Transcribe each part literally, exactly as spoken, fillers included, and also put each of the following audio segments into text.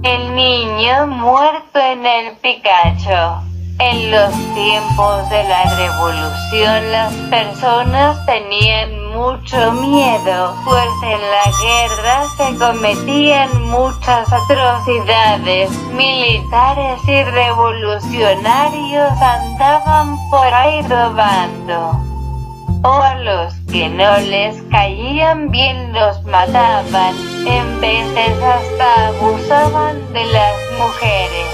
El niño muerto en el Picacho. En los tiempos de la revolución las personas tenían mucho miedo, pues en la guerra se cometían muchas atrocidades. Militares y revolucionarios andaban por ahí robando, o a los que no les caían bien los mataban. En veces hasta abusaban de las mujeres.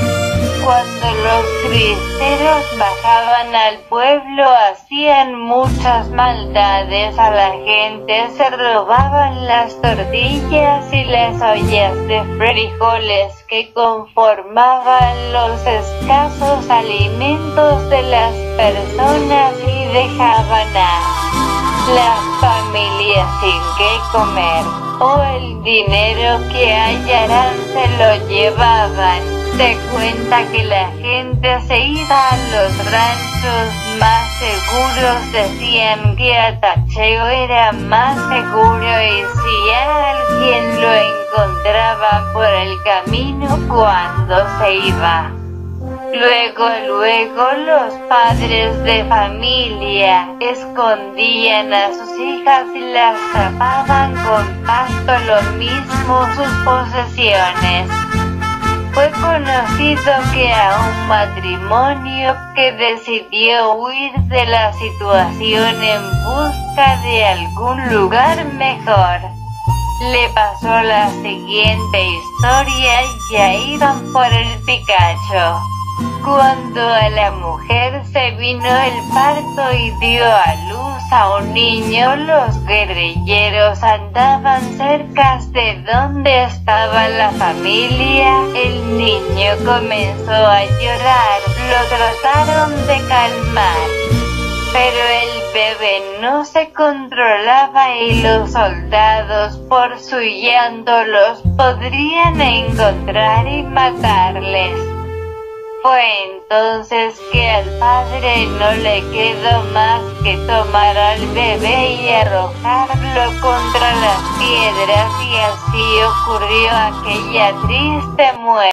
Cuando los cristeros bajaban al pueblo hacían muchas maldades a la gente, se robaban las tortillas y las ollas de frijoles que conformaban los escasos alimentos de las personas y dejaban a las familias sin qué comer, o el dinero que hallaran se lo llevaban. Se cuenta que la gente se iba a los ranchos más seguros, decían que Atacheo era más seguro y si a alguien lo encontraba por el camino cuando se iba. Luego, luego los padres de familia escondían a sus hijas y las tapaban con pasto, lo mismo sus posesiones. Fue conocido que a un matrimonio que decidió huir de la situación en busca de algún lugar mejor, le pasó la siguiente historia. Ya iban por el Picacho cuando a la mujer se vino el parto y dio a luz a un niño. Los guerrilleros andaban cerca de donde estaba la familia. El niño comenzó a llorar, lo trataron de calmar, pero el bebé no se controlaba y los soldados por su llanto los podrían encontrar y matarles. Fue entonces que al padre no le quedó más que tomar al bebé y arrojarlo contra las piedras, y así ocurrió aquella triste muerte.